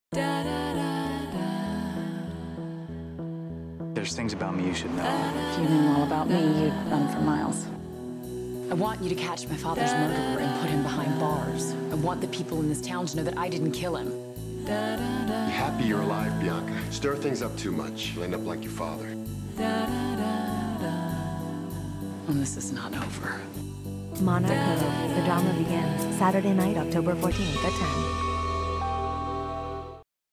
There's things about me you should know. If you knew all about me, you'd run for miles. I want you to catch my father's murderer and put him behind bars. I want the people in this town to know that I didn't kill him. Be happy you're alive, Bianca. Stir things up too much, you'll end up like your father. And this is not over. Monarch Cove. The drama begins Saturday night, October 14th at 10.